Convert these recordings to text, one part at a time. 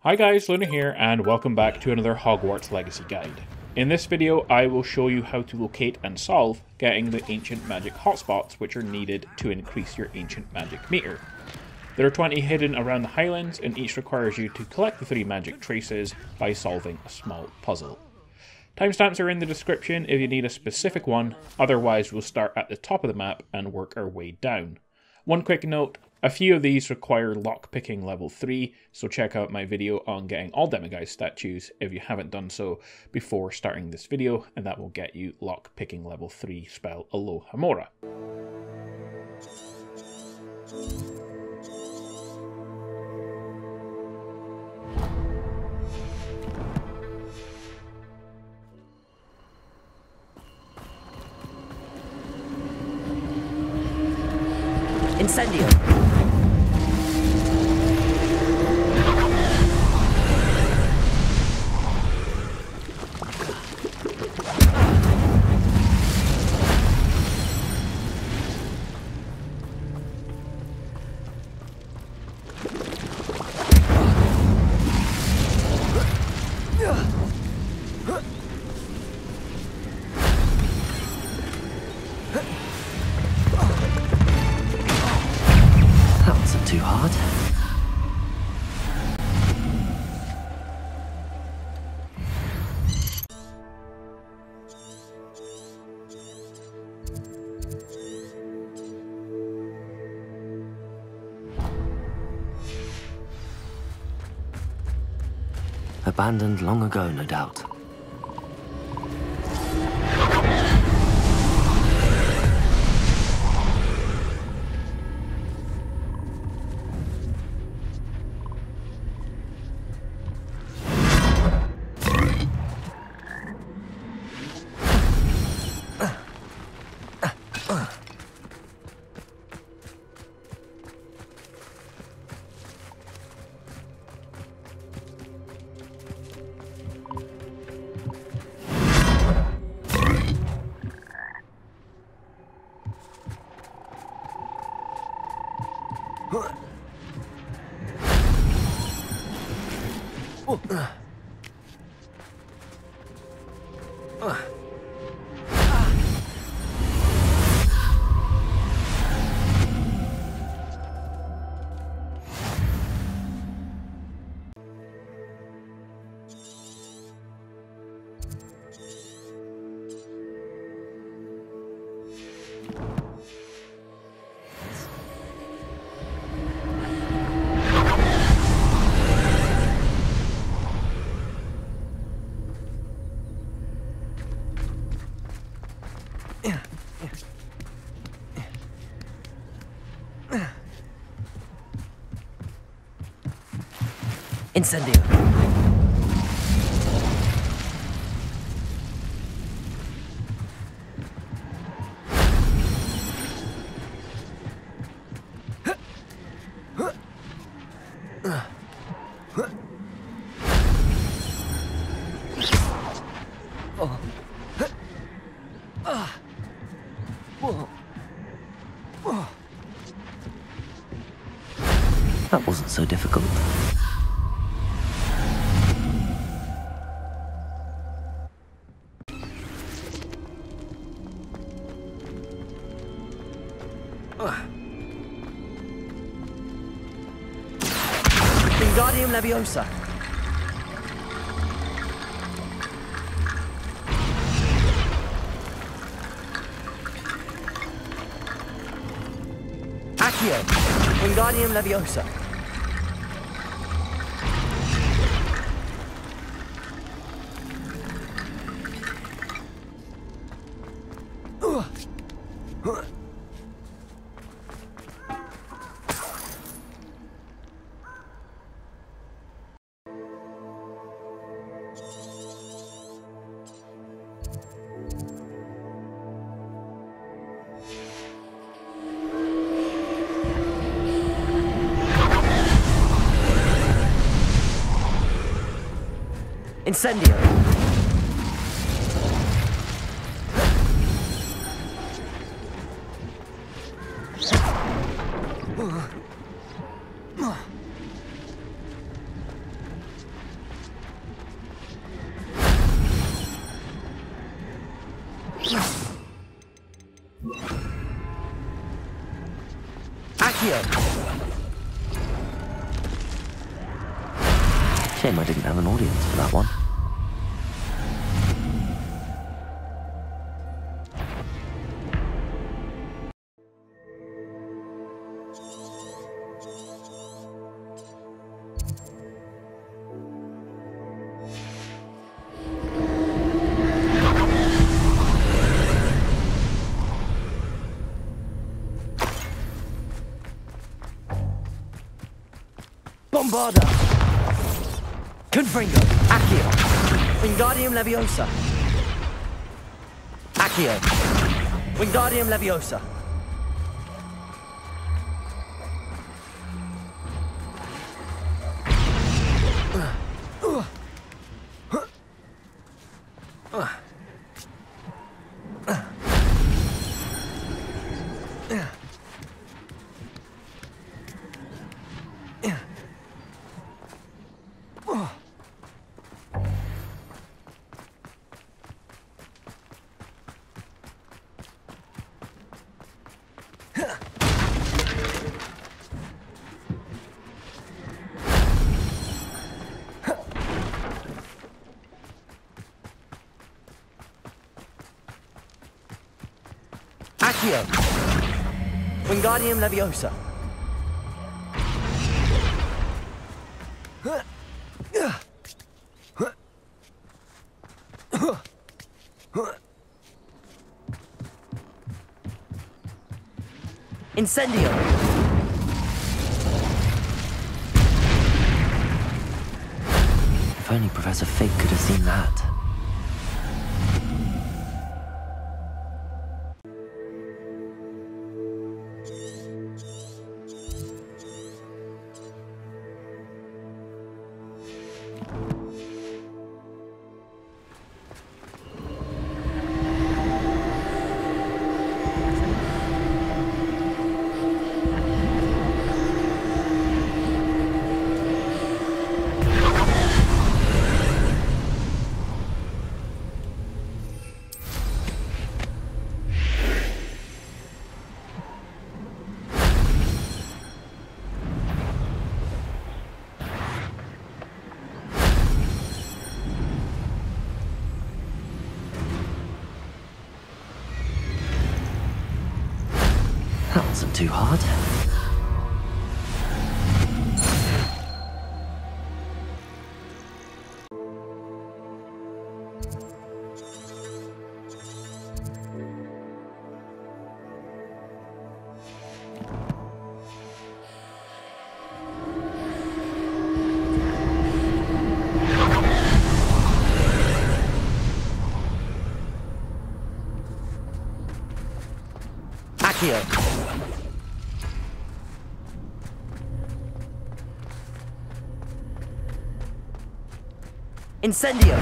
Hi guys, Luna here, and welcome back to another Hogwarts Legacy guide. In this video, I will show you how to locate and solve getting the ancient magic hotspots which are needed to increase your ancient magic meter. There are 20 hidden around the Highlands, and each requires you to collect the 3 magic traces by solving a small puzzle. Timestamps are in the description if you need a specific one, otherwise we'll start at the top of the map and work our way down. One quick note, a few of these require lockpicking level 3, so check out my video on getting all Demiguise statues if you haven't done so before starting this video, and that will get you lockpicking level 3 spell Alohomora. Incendio. Too hard. Abandoned long ago, no doubt. Incendio. That wasn't so difficult. Wingardium Leviosa. Accio. Wingardium Leviosa. Incendio. Accio. Shame I didn't have an audience for that one. Bombarda! Confringo! Accio! Wingardium Leviosa! Accio! Wingardium Leviosa! Accio! Wingardium Leviosa! Incendio! If only Professor Fig could have seen that. That wasn't too hard. Accio! Incendio!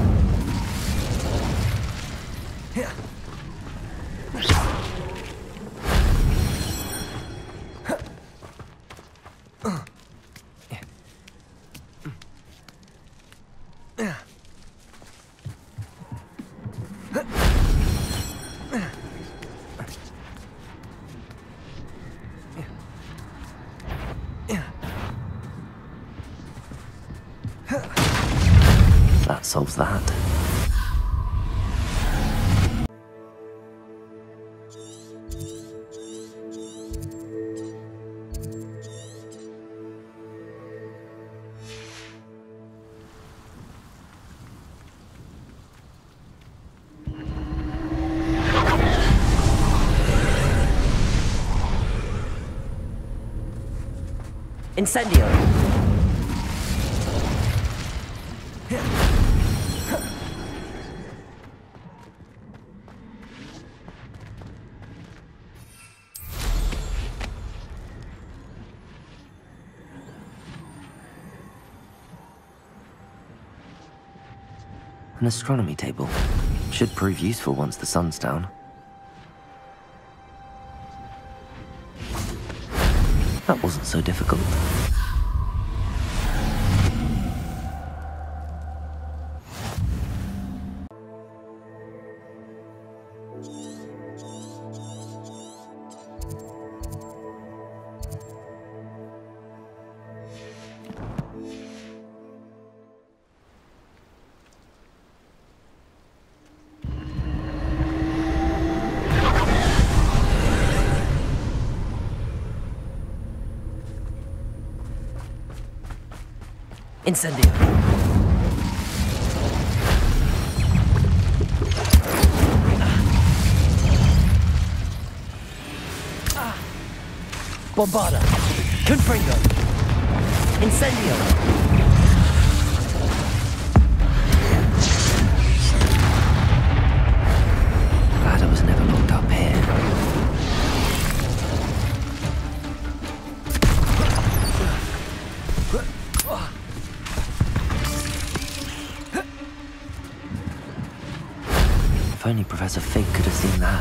That solves that. Incendio! An astronomy table. Should prove useful once the sun's down. That wasn't so difficult. Incendio. Bombarda. Confringo. Incendio. Glad I was never locked up here. If only Professor Fig could have seen that.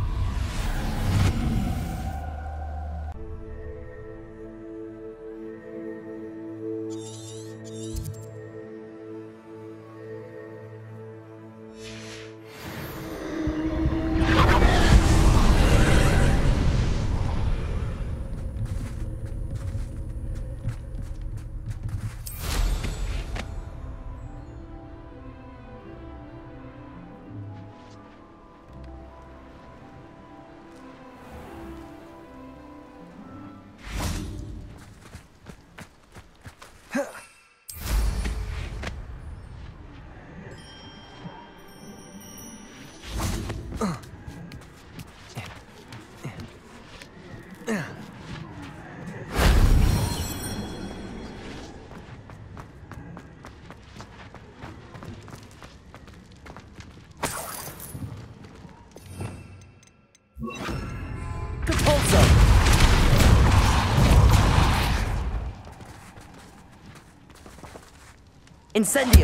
Incendio!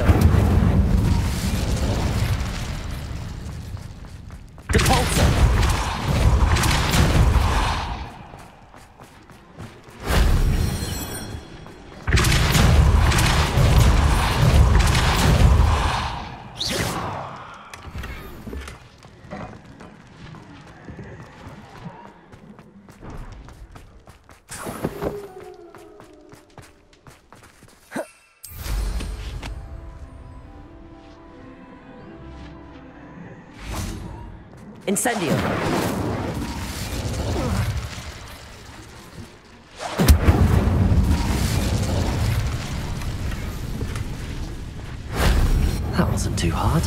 Depulso! Incendio! That wasn't too hard.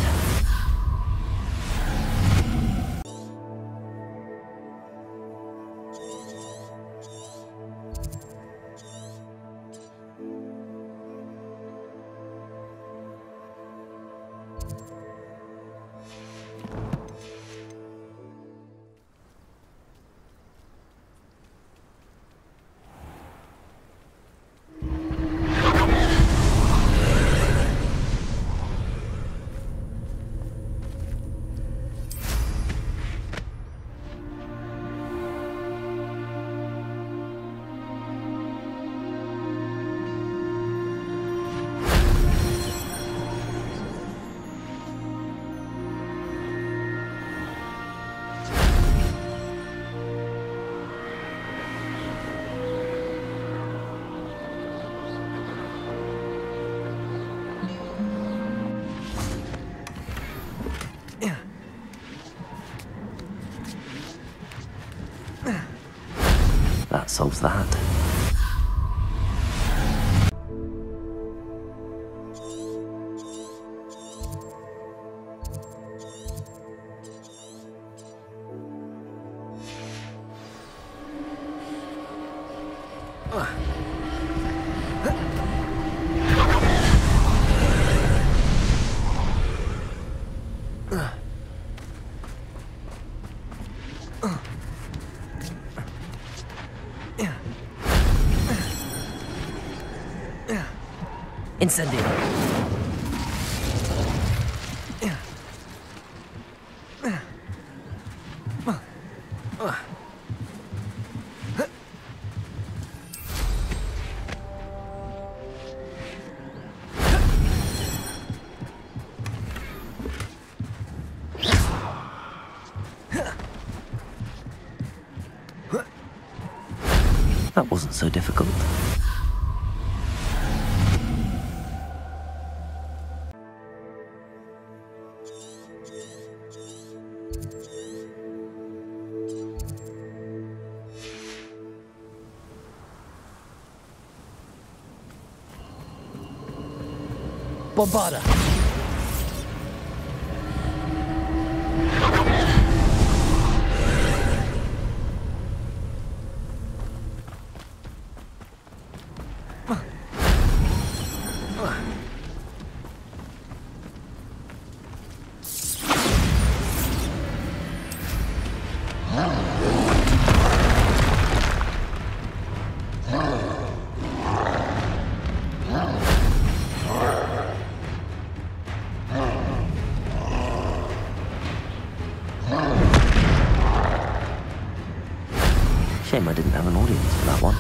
That solves that. Incendio. That wasn't so difficult. Bombarda. Shame I didn't have an audience for that one.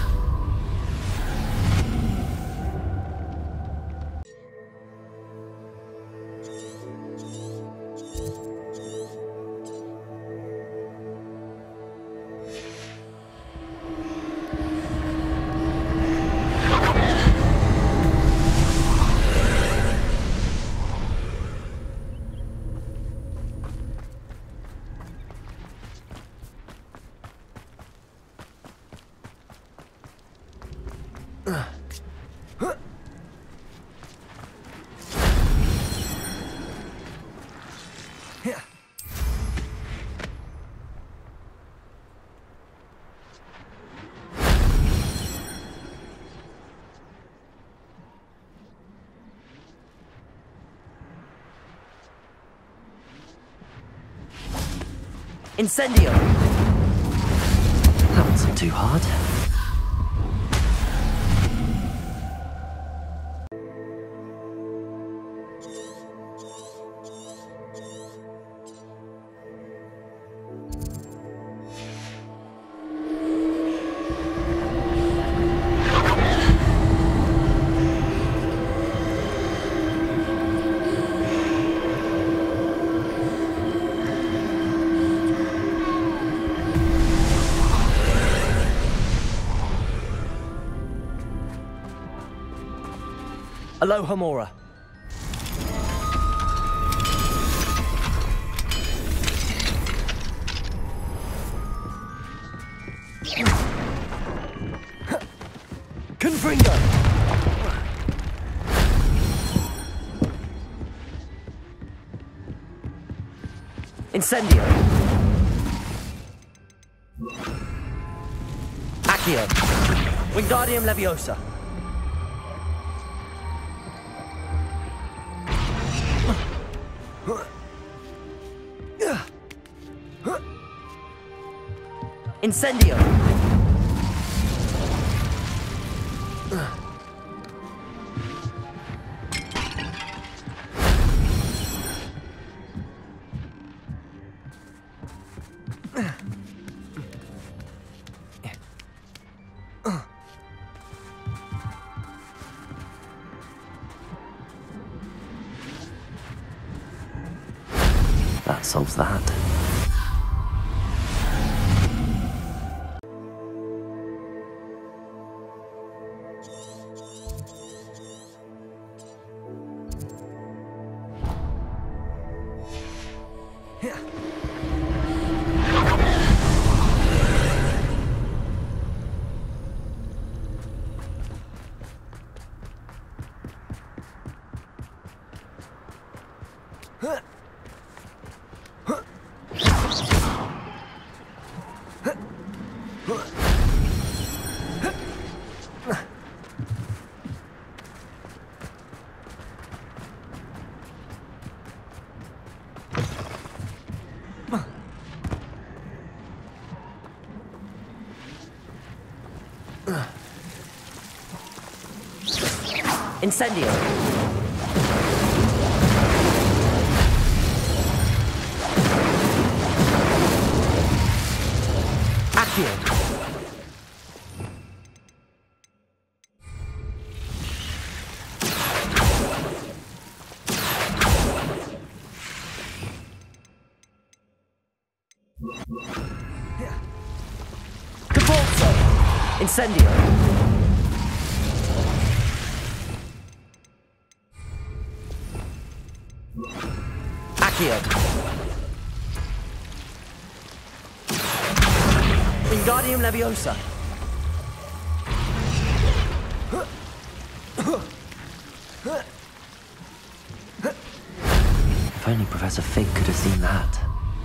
Incendio! That wasn't too hard. Aloha Mora. Confringo! Incendio! Accio! Wingardium Leviosa! Incendio! That solves that. Incendio! Accio! Capozzo! Incendio! Accio! Wingardium Leviosa! only Professor Fig could have seen that.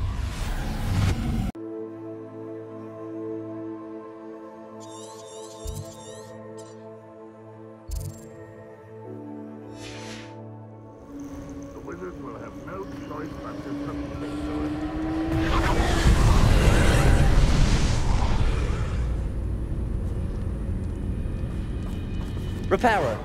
The wizards will have no choice but to submit to it. Reparo.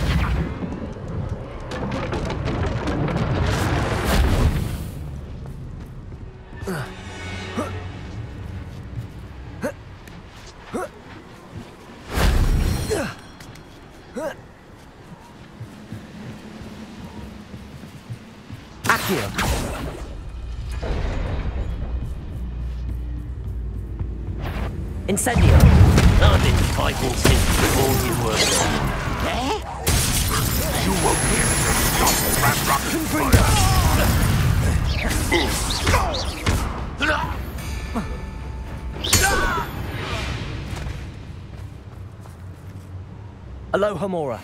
Accio. Incendio. I've been fighting since before you were born. You won't be able to stop Ranrock's fire. Alohomora.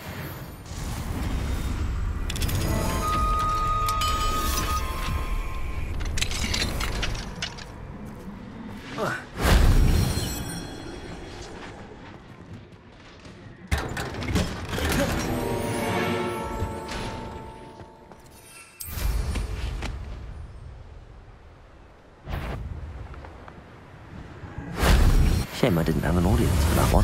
Shame I didn't have an audience for that one.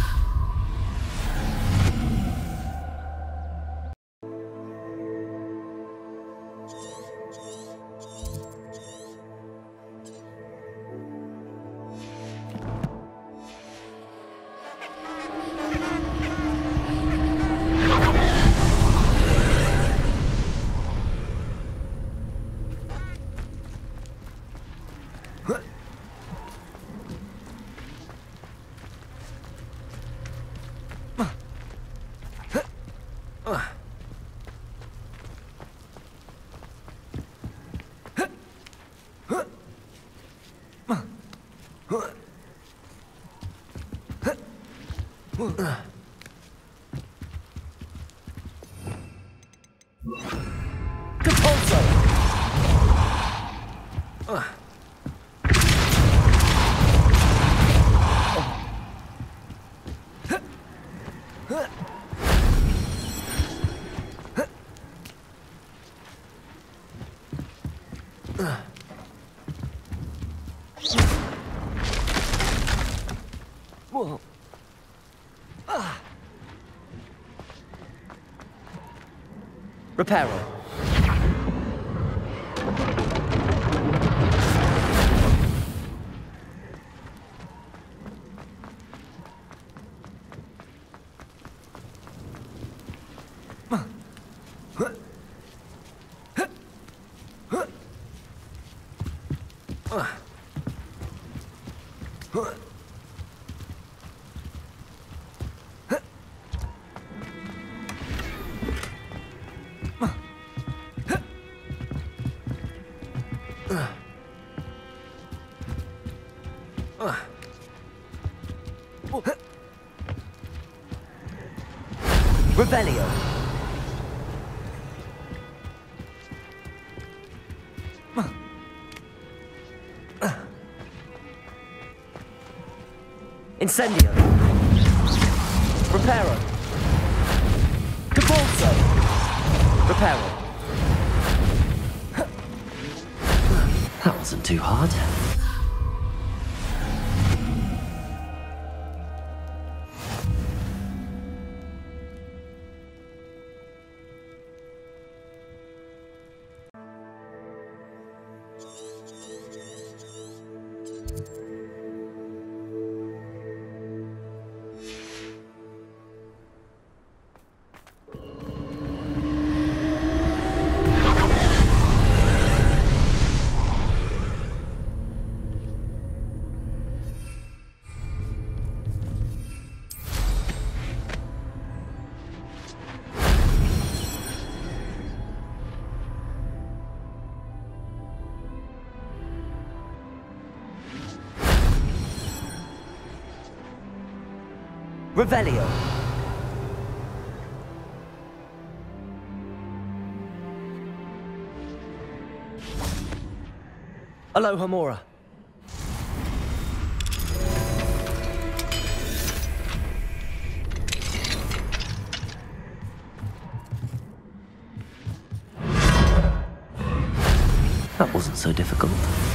Compulso. Whoa. Reparo. Revelio. Incendio. Reparo. Compulso. Reparo. That wasn't too hard. Revelio. Alohomora. That wasn't so difficult.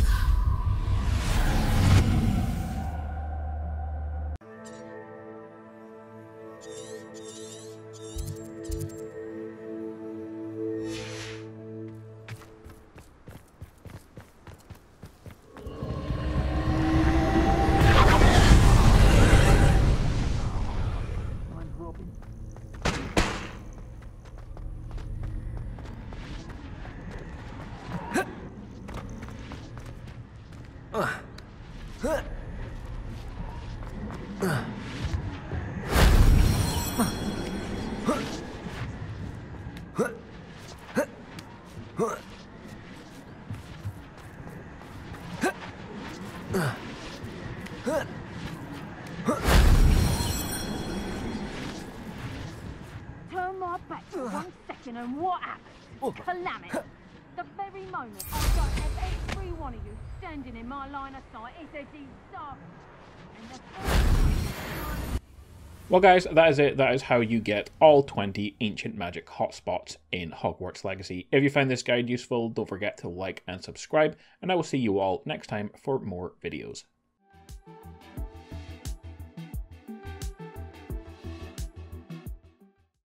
Turn my back for 1 second and what happens? Calamity. The very moment I don't have every one of you standing in my line of sight, it's a disaster. And the Well guys, that is it. That is how you get all 20 ancient magic hotspots in Hogwarts Legacy. If you found this guide useful, don't forget to like and subscribe, and I will see you all next time for more videos.